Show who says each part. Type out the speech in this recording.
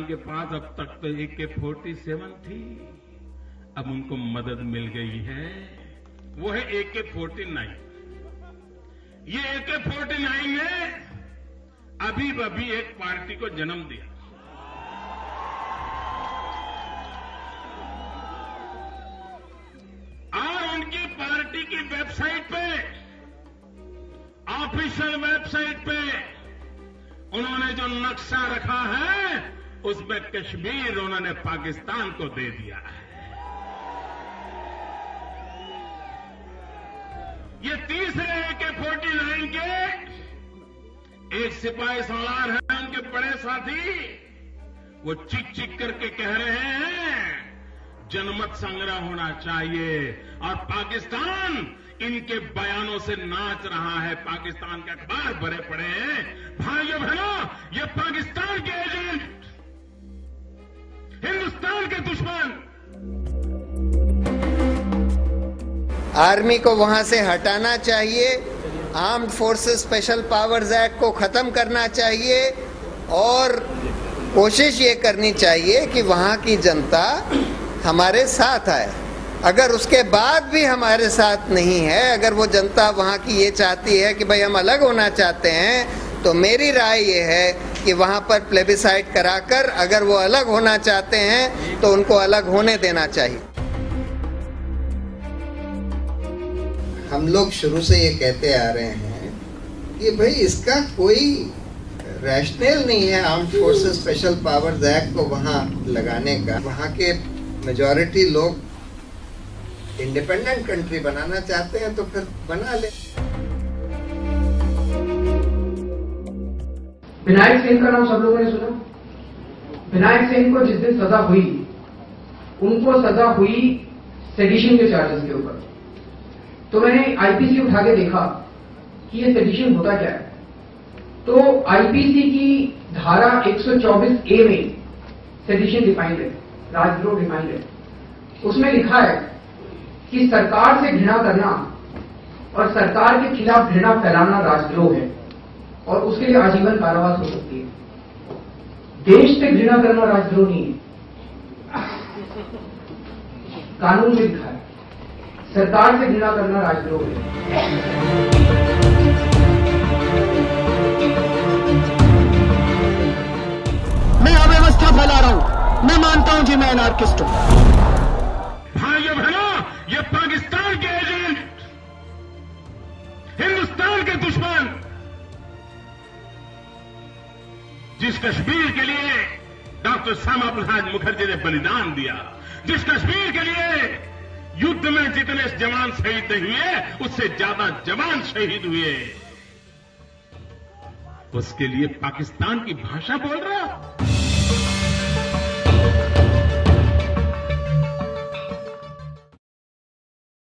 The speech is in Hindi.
Speaker 1: के पास अब तक तो AK-47 थी, अब उनको मदद मिल गई है, वो है AK-49। ये AK-49 ने अभी एक पार्टी को जन्म दिया। और उनकी पार्टी की वेबसाइट पे, ऑफिशियल वेबसाइट पे उन्होंने जो नक्शा रखा है उसमें कश्मीर उन्होंने पाकिस्तान को दे दिया है। ये तीसरे AK-49 के एक सिपाही सालार हैं, उनके बड़े साथी, वो चीख चीख करके कह रहे हैं जनमत संग्रह होना चाहिए, और पाकिस्तान इनके बयानों से नाच रहा है। पाकिस्तान के अखबार भरे पड़े हैं। भाइयों बहनों, ये पाकिस्तान के एजेंट, हिंदुस्तान के दुश्मन।
Speaker 2: आर्मी को वहां से हटाना चाहिए, armed forces special powers act को खत्म करना चाहिए, और कोशिश ये करनी चाहिए कि वहां की जनता हमारे साथ आए। अगर उसके बाद भी हमारे साथ नहीं है, अगर वो जनता वहां की ये चाहती है कि भाई हम अलग होना चाहते हैं, तो मेरी राय ये है कि वहां पर प्लेबिसाइट कराकर अगर वो अलग होना चाहते हैं तो उनको अलग होने देना चाहिए। हम लोग शुरू से ये कहते आ रहे हैं कि भाई इसका कोई रैशनल नहीं है armed forces special powers act को वहां लगाने का। वहां के मेजॉरिटी लोग इंडिपेंडेंट कंट्री बनाना चाहते हैं तो फिर बना ले।
Speaker 3: विनायक सेन का नाम सब लोगों ने सुना। विनायक सेन को जिस दिन सजा हुई, उनको सजा हुई सेडिशन के चार्जेस के ऊपर। तो मैंने आईपीसी उठा के देखा कि ये सेडिशन होता क्या है। तो आईपीसी की धारा 124A में सेडिशन डिफाइंड है, राजद्रोह डिफाइंड है। उसमें लिखा है कि सरकार से घृणा करना और सरकार के खिलाफ घृणा फैलाना राजद्रोह है, और उसके लिए आजीवन कारावास हो सकती है। देश से घृणा करना राजद्रोह नहीं है, कानून में लिखा है। सरकार से घृणा करना राजद्रोह है।
Speaker 4: मैं अव्यवस्था फैला रहा हूं, मैं मानता हूं जी मैं एनार्किस्ट हूं।
Speaker 1: भाइयों बहनों, ये पाकिस्तान के एजेंट, हिंदुस्तान के दुश्मन, जिस कश्मीर के लिए डॉक्टर श्यामा प्रसाद मुखर्जी ने बलिदान दिया, जिस कश्मीर के लिए युद्ध में जितने जवान शहीद नहीं हुए उससे ज्यादा जवान शहीद हुए, उसके लिए पाकिस्तान की भाषा बोल रहा।